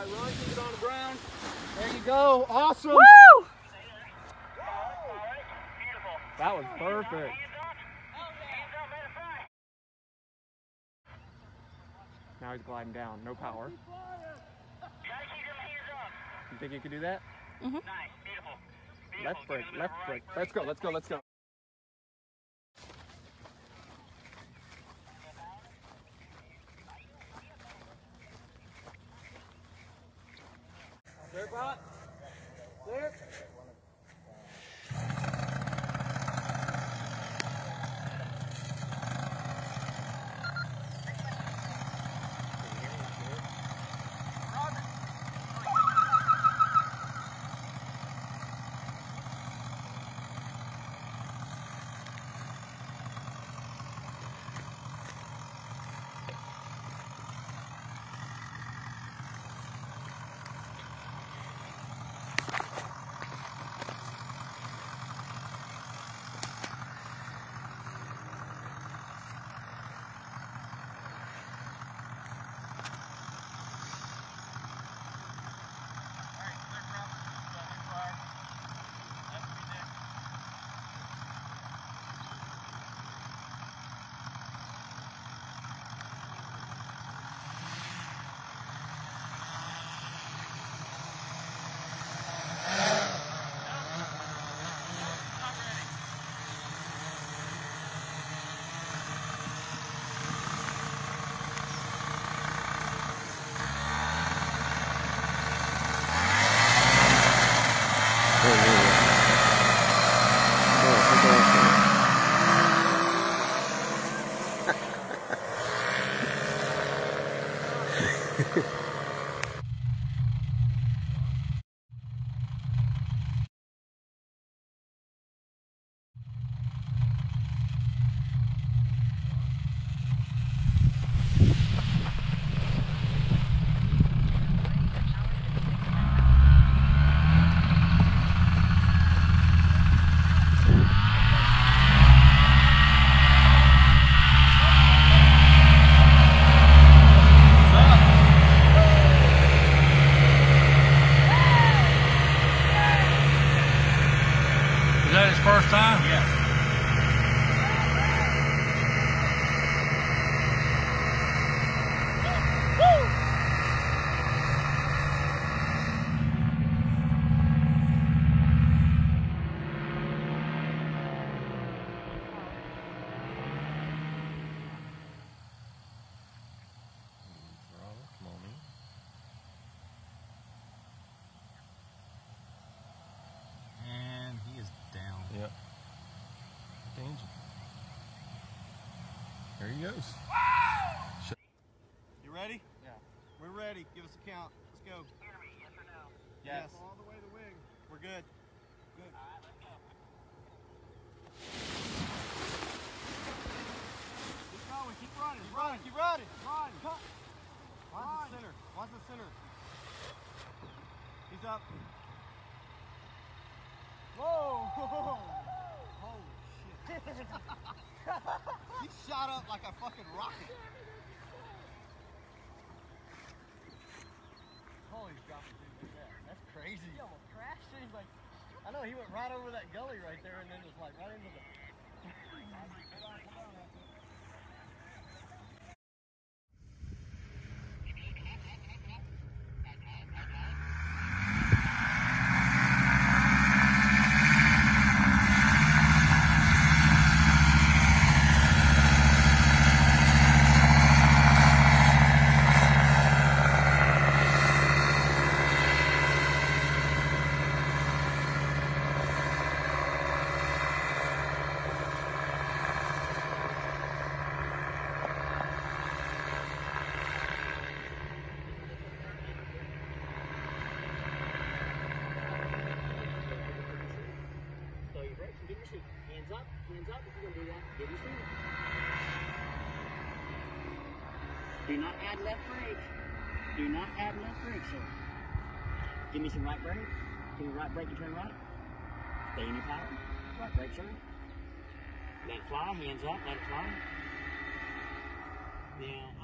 right, run, keep it on the ground. There you go. Awesome. Woo! That was perfect. Now he's gliding down. No power. You think you can do that? Mm-hmm. Left brake, left brake. Let's go, let's go, let's go. Clear, Bot. Clear. Is that his first time? Yes. And he is down. Yep. Danger. There he goes. You ready? Yeah. We're ready. Give us a count. Let's go. Yes. All the way to the wing. We're good. Good. Keep going, keep running, Keep running. Keep running. run. Cut. Watch the center. Watch the center. He's up. Whoa! Holy shit. He shot up like a fucking rocket. Holy God, dude, look at that. That's crazy. He almost crashed. He's like, I know, he went right over that gully right there and then was like right into the... Hands up if you're going to do that. Give your seat. Do not add left brake. Do not add left brake, sir. Give me some right brake. Give me right brake and turn right. Stay in your power. Right brake, sir. Let it fly. Hands up. Let it fly. Now,